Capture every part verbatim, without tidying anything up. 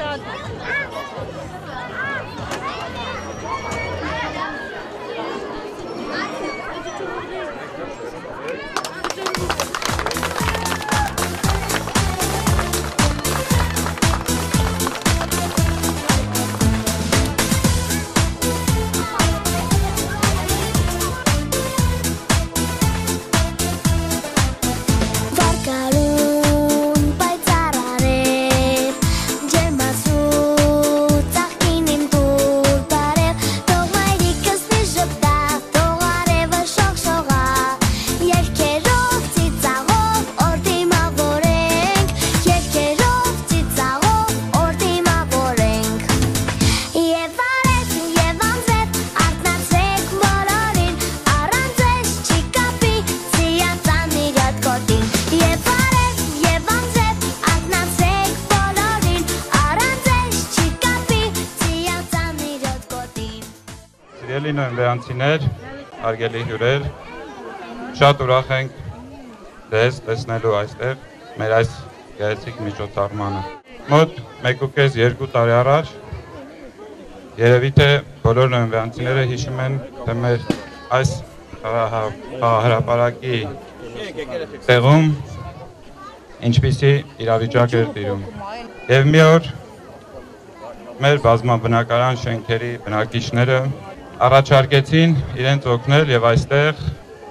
Սիրելի նոյեմբերանցիներ, հարգելի հյուրեր, շատ ուրախ ենք ձեզ տեսնելու այստեղ մեր այս գեղեցիկ միջոցառմանը։ Մոտ մեկ ու կես երկու տարի առաջ երևի թե բոլոր նոյեմբերանցիները հիշում են, թե մեր այս հրապարակի տեղում ինչպիսի իրավիճակ էր տիրում։ Եվ մի օր մեր բազմաբնակարան շենքերի բնակիչները առաջարկեցին իրենց օգնել եւ այստեղ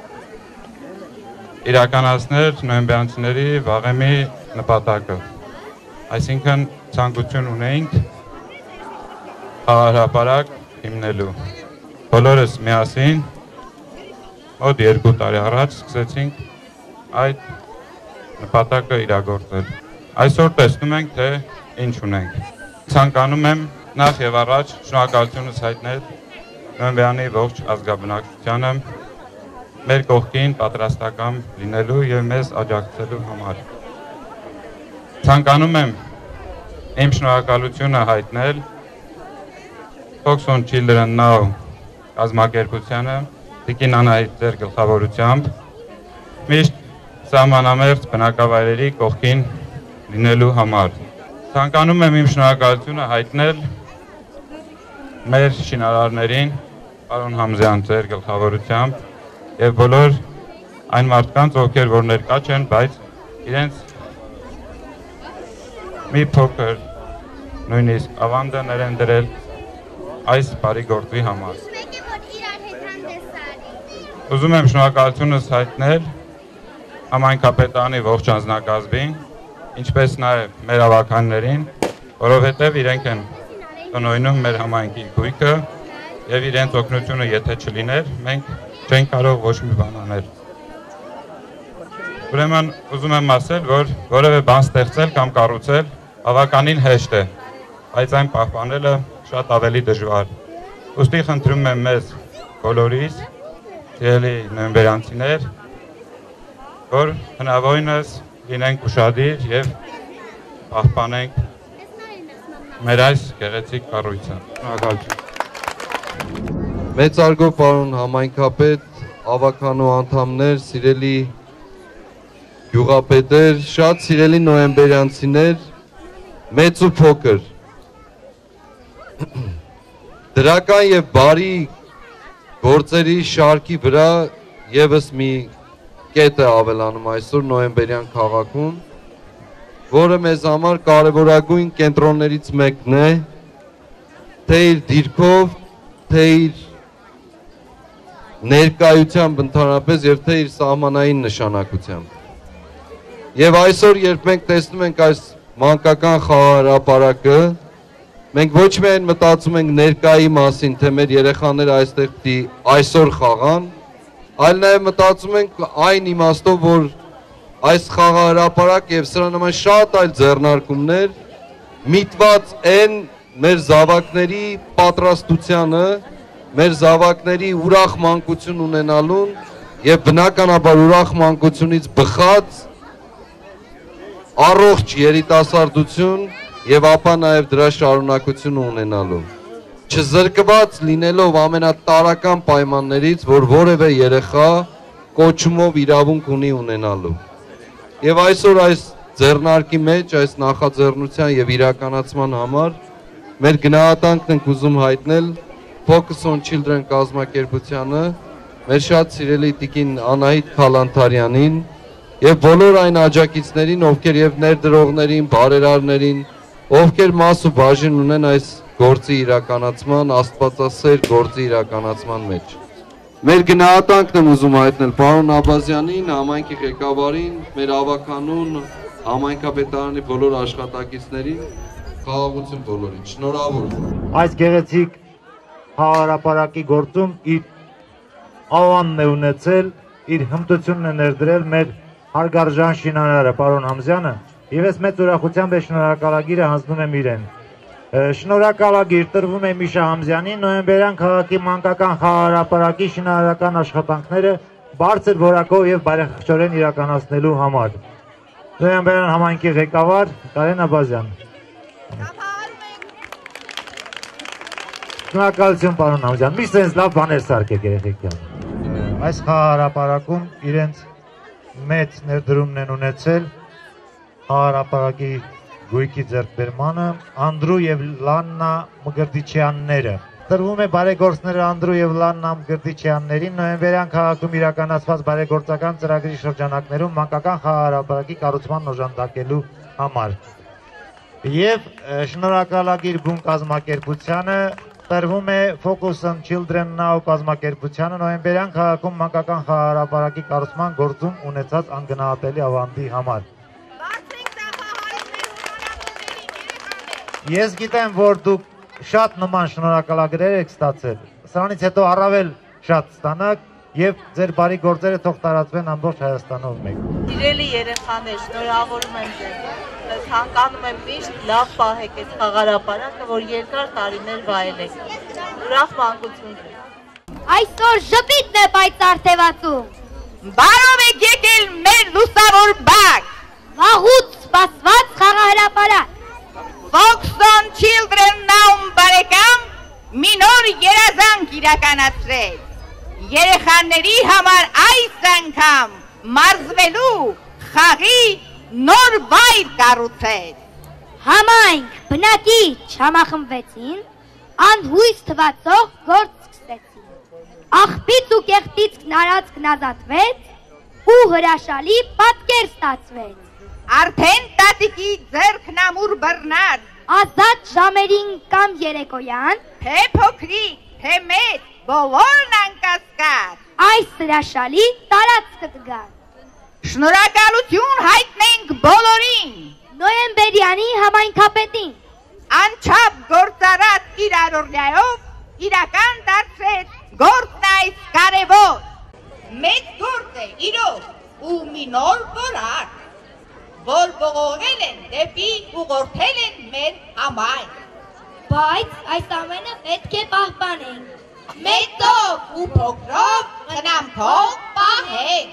իրականացնել նոյեմբերանցիների վաղեմի նպատակը։ Այսինքն ցանկություն ունեինք խաղահրապարակ հիմնելու։ Բոլորս միասին մոտ երկու տարի առաջ սկսեցինք այդ նպատակը իրագործել։ Այսօր տեսնում ենք, թե ինչ ունենք։ Ցանկանում եմ նախ եւ առաջ շնորհակալությունս հայտնել Նոյեմբերյանի ողջ ազգաբնակչությանը մեր կողքին պատրաստական լինելու եւ մեզ աջակցելու համար։ Ցանկանում եմ իմ շնորհակալությունը հայտնել Fox on Children Now կազմակերպությանը Տիկին Անահիտ ձեր գլխավորությամբ միշտ սահմանամերձ բնակավայրերի կողքին լինելու համար։ Ցանկանում եմ իմ շնորհակալությունը հայտնել մեր շինարարներին, պարոն Համզյան ձեր գլխավորությամբ եւ բոլոր այն մարդկանց, ովքեր որ ներկա չեն, բայց իրենց մի փոքր նույնիսկ ավանդը ներեն դրել այս բարի գործի համար։ Ուզում եմ շնորհակալությունս հայտնել համայնքապետարանի ողջ անձնակազմին, ինչպես նաեւ մեր ավականներին, որովհետեւ իրենք են տնօրինում մեր համայնքի գույքը եւ իրենց օգնությունը եթե չլիներ, մենք չենք կարող ոչ մի բան անել։ Ուրեմն ուզում եմ ասել, որ որևէ բան ստեղծել կամ կառուցել բավականին հեշտ է, բայց այն պահպանելը շատ ավելի դժվար։ Ուստի խնդրում եմ մեզ բոլորիս, սիրելի նոյեմբերանցիներ, որ հնարավորինս լինենք ուշադիր եւ պահպանենք մեր այս գեղեցիկ կառույցը։ Շնորհակալություն։ Մեծարգո պարոն համայնքապետ, ավականու անդամներ, սիրելի գյուղապետեր, շատ սիրելի նոյեմբերյանցիներ, մեծ ու փոքր։ Դրական եւ բարի գործերի շարքի վրա եւս մի կետ է ավելանում այսօր նոյեմբերյան քաղաքում, որը մեզ համար կարևորագույն կենտրոններից մեկն է, թե իր դիրքով, թե իր ներկայությամբ ընդհանրապես եւ թե իր սահմանային նշանակությամբ։ Եվ այսօր, երբ մենք տեսնում ենք այս մանկական խաղահրապարակը, մենք ոչ միայն մտածում ենք ներկայի մասին, թե մեր երեխաները այստեղ պիտի այսօր խաղան, այլ նաեւ մտածում ենք այն իմաստով, որ այս խաղահրապարակ եւ սրա նման շատ այլ ձեռնարկումներ միտված են մեր զավակների պատրաստությանը, մեր զավակների ուրախ մանկություն ունենալուն եւ բնականաբար ուրախ մանկությունից բխած առողջ երիտասարդություն եւ ապա նաեւ դրա շարունակությունը ունենալու։ Չզրկված լինելով ամենատարրական պայմաններից, որ որևէ երեխա կոչումով իրավունք ունի ունենալու։ Եվ այսօր այս ձեռնարկի մեջ այս նախաձեռնության եւ իրականացման համար մեր գնահատանքն ենք ուզում հայտնել Focus on Children կազմակերպությանը, մեր շատ սիրելի տիկին Անահիտ Քալանթարյանին եւ բոլոր այն աջակիցներին, ովքեր եւ ներդրողներին, բարերարներին, ովքեր մաս ու բաժին ունեն այս գործի իրականացման, աստվածասեր գործի իրականացման մեջ։ Մեր գնահատանքն եմ ուզում հայտնել պարոն Աբազյանին, համայնքի ղեկավարին, մեր ավականուն, համայնքապետարանի բոլոր աշխատակիցներին, խաղաղություն բոլորին, շնորհավոր։ Այս գեղեցիկ խաղահրապարակի գործում իր ավանն է ունեցել, իր հմտությունն է ներդրել մեր հարգարժան շինարարը պարոն Համզյանը, եւ ես մեծ ուրախությամբ է շնորհակալագիրը հանձնում եմ իրեն։ Շնորհակալագիր տրվում է Միշա Համզյանին նոյեմբերյան քաղաքի մանկական խաղահրապարակի շինարարական աշխատանքները բարձր որակով եւ բարեխղճորեն իրականացնելու համար։ Նոյեմբերյան համայնքի ղեկավար Կարեն Աբազյան։ Շնորհակալություն պարոն Համզյան, միշտ այնպես լավ բաներ սարքեք երեխեքյան։ Այս խաղահրապարակում իրենց մեծ ներդրումն են ունեցել խաղահրապարակի գույքի ձեռքբերմանը Անդրու եւ Լաննա Մգրտիչյանները։ Տրվում է բարեգործները Անդրու եւ Լաննա Մգրտիչյաններին նոյեմբերյան քաղաքում իրականացված բարեգործական ծրագրի շրջանակներում մանկական խաղահրապարակի կառուցման օժանդակելու համար։ Եվ շնորհակալագիր բուն կազմակերպությանը տրվում է Focus on Children Now կազմակերպությանը նոյեմբերյան քաղաքում մանկական խաղահրապարակի կառուցման գործում ունեցած անգնահատելի ավանդի համար։ Ես գիտեմ, որ դուք շատ նման շնորհակալագրեր եք ստացել, սրանից հետո առավել շատ ստանաք եւ ձեր բարի գործերը թող տարածվեն ամբողջ Հայաստանով մեկ։ Սիրելի երեխաներ, շնորհավորում եմ ձեզ։ Ցանկանում եմ միշտ լավ պահեք այս խաղահրապարակը, որ երկար տարիներ վայելեք։ Ուրախ մանկություն։ Այսօր ժպիտն է պայծառ թևածում։ Բարով եք եկել մեր լուսավոր բակ։ Վաղուց սպասված խաղահրապարակ։ Focus on Children Now բարեկամ մի նոր երազանք իրականացրել։ Երեխաների համար այս անգամ մարզվելու խաղի նոր վայր կառուցել։ Համայնք բնակիչ համախմբվեցին, անհույս թվացող գործ սկսեցին։ Աղբից ու կեղտից քնարածքն ազատվեց ու հրաշալի պատկեր ստացվեց։ Արդեն տատիկի ձեռքն ամուր բռնած, ազատ ժամերին կամ երեկոյան, թե փոքրիկ, թե մեծ, բոլորն անկասկած այս հրաշալի տարածքը կգան։ Շնորհակալություն հայտնենք բոլորին, նոյեմբերյանի համայնքապետին, անչափ գործարած իր առօրյայով իրական դարձրեց գործն այս կարևոր։ Մեծ գործ է իրոք ու մի նոր որակ, որ բողովել են դեպի ուղղորդել են մեր համայնք։ Բայց այս ամենը պետք է պահպանենք։ Մեծով ու փոքրով խնամքով պահենք։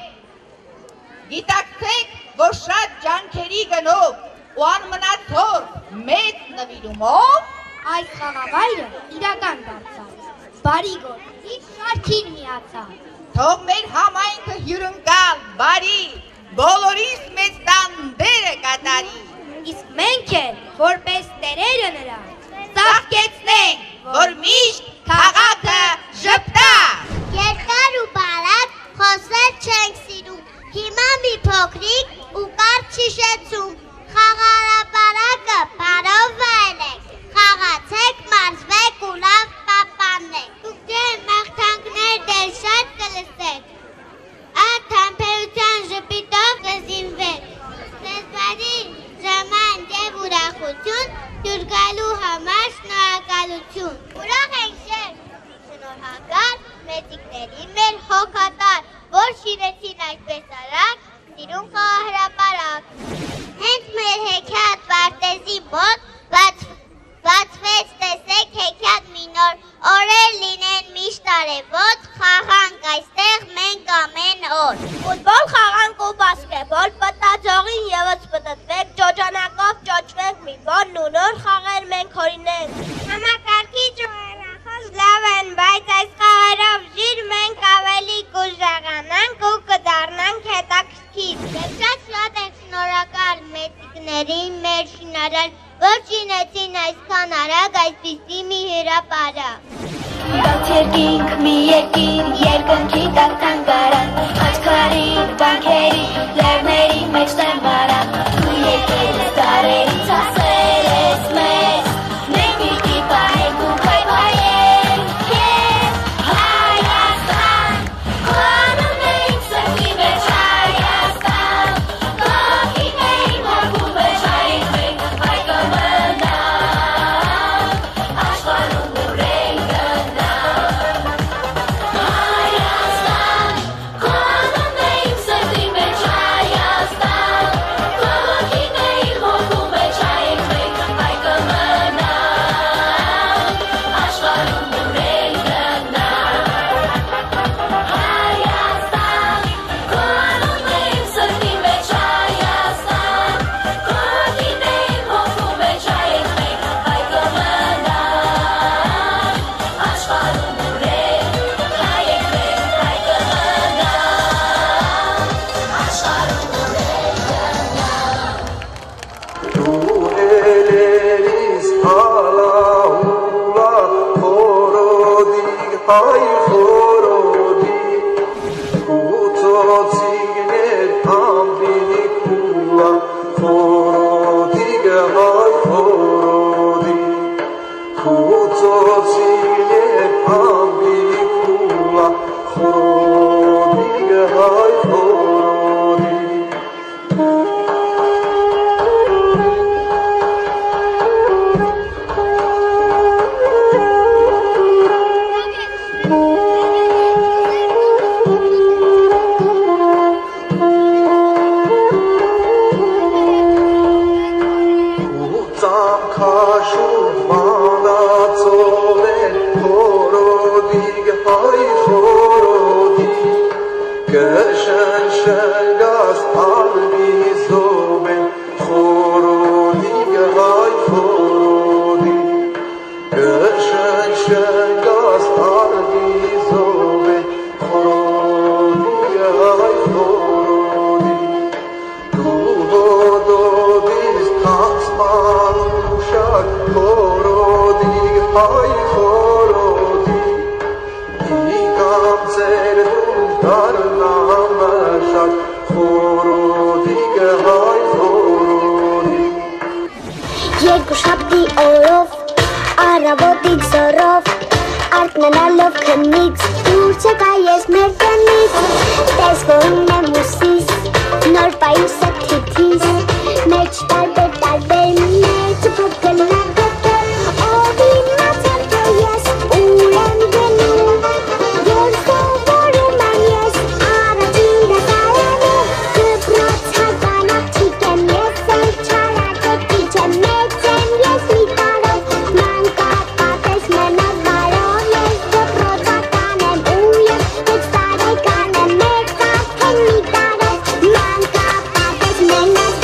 Գիտակցեք, որ շատ ջանքերի գնով ու անմնացոր մեծ նվիրումով այս խաղավայրը իրական դարձավ։ Բարի գործի շարքին միացավ։ Թող մեր համայնքը հյուրընկալ, բարի, բոլորիս մեծ տան դերը կատարի։ Իսկ մենք էլ, որպես տերերը նրա, ծաղկեցնենք, որ միշտ քաղաքը ժպտա։ Երկար ու բարակ խոսել չենք սիրում, հիմա մի փոքրիկ ու կարճ հիշեցում, խաղահրապարակը բարով վայելեք, խաղացեք, մարզվեք ու լավ պահպանեք։ Դուք ձեր մաղթանքներ դեռ շատ կլսեք, այդ համբերության ժպիտով կզինվեք, ձեզ բարի ժամանց և ուրախություն, դուր գալու համար շնորհակալություն։ Ուրախ ենք շեր, շնորհակալ մեծիկների մեր հոգատար, որ շիրեցին այդպես արագ, սիրուն խաղահրապարակ։ Հենց մեր հեքիաթ պարտեզի մոտ բացվեց, տեսեք հեքիաթ մի նոր, օրեր լինեն միշտ արևոտ, խաղանք այստեղ մենք ամեն օր։ Ֆուտբոլ խաղանք ու բասկետբոլ, պտաձողին ևս պտտվեք, ճոճանակով ճոճվենք մի բան ու նոր խաղեր մենք հորինենք։ Համակարգիչ ու հեռախոս լավ են, բայց այս խաղերով ժիր մենք ավելի կուժեղանանք ու կդառնանք հետաքրքիր։ Դեռ շատ շատ ենք շնորհակալ մեծ Ջահելներին մեր շինարար, որ շինեցին այսքան արագ այսպիսի մի հրապարակ։ Բաց երկինք մի երկիր, երկնքի տակ թանգարան, աչքարին, բանքերի, լեռների մեջ տեմարան, ու եկել ես դարերից ասել ես մեզ, մենք պիտի պահենք ու փայփայենք քեզ, Հայաստան, քո անունն սրտի մեջ Հայաստան, քո հոգիներին հոգու մեջ հայենք մենք, հայ կմնանք, աշխարհում ուրենք Երկուշաբթի օրով, առավոտից զոռով, արթնանալով քնից, դուրս եկա ես մեր տնից, տես որին եմ ուսիս, նոր պայուսը թիթիս, մեջ տարբեր տարբեր մեծ փոքրնակ գտել, ով իմացել թե ես ուր եմ գնում, որ սովորում եմ ես առաջին դասարանում, դպրոց հազանավթիկ եմ ես էլ չարագետի չեմ մեծ եմ ես մի տարով, մանկապատես մենակ բարով ես դպրոցական եմ ու ես հեծ տարեկան եմ մեծ արդեն մի տարով, մանկապատես մենակ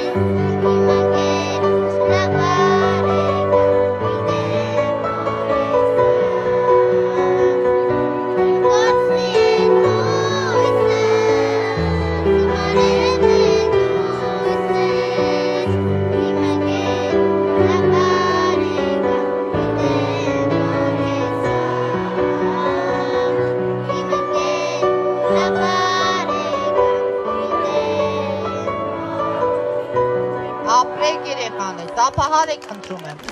Ապրեք երեխաներ, տափահարեք խնդրում եմ։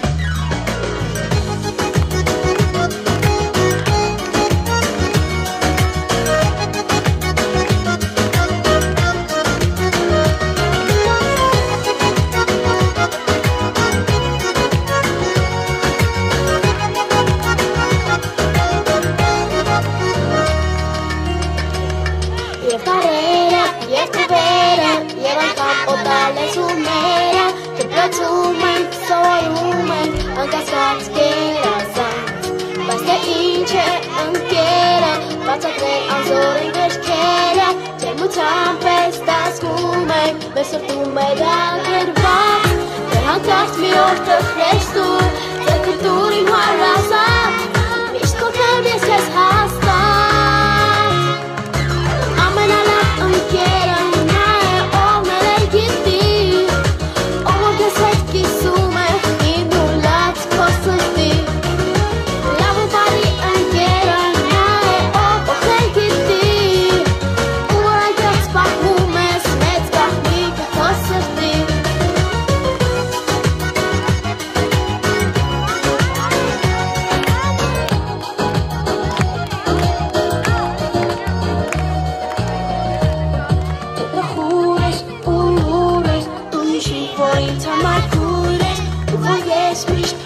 Եվ տարերը, և թվերը, և անգամ օտալեցումները, դպրոցում ենք, սովորում ենք, անկասկած գերազանց, բայց թե ինչ է ընկերը, բացատրել անզոր են գրքերը, ջերմության պես տասկում ենք, մեր սրտում է դակերված, դեր հանկարծ մի օր տխրես դու, ձերքդ դուր իմ հարազատ, միշտ կօգնեմ ես քեզ հաստատ։ Mishit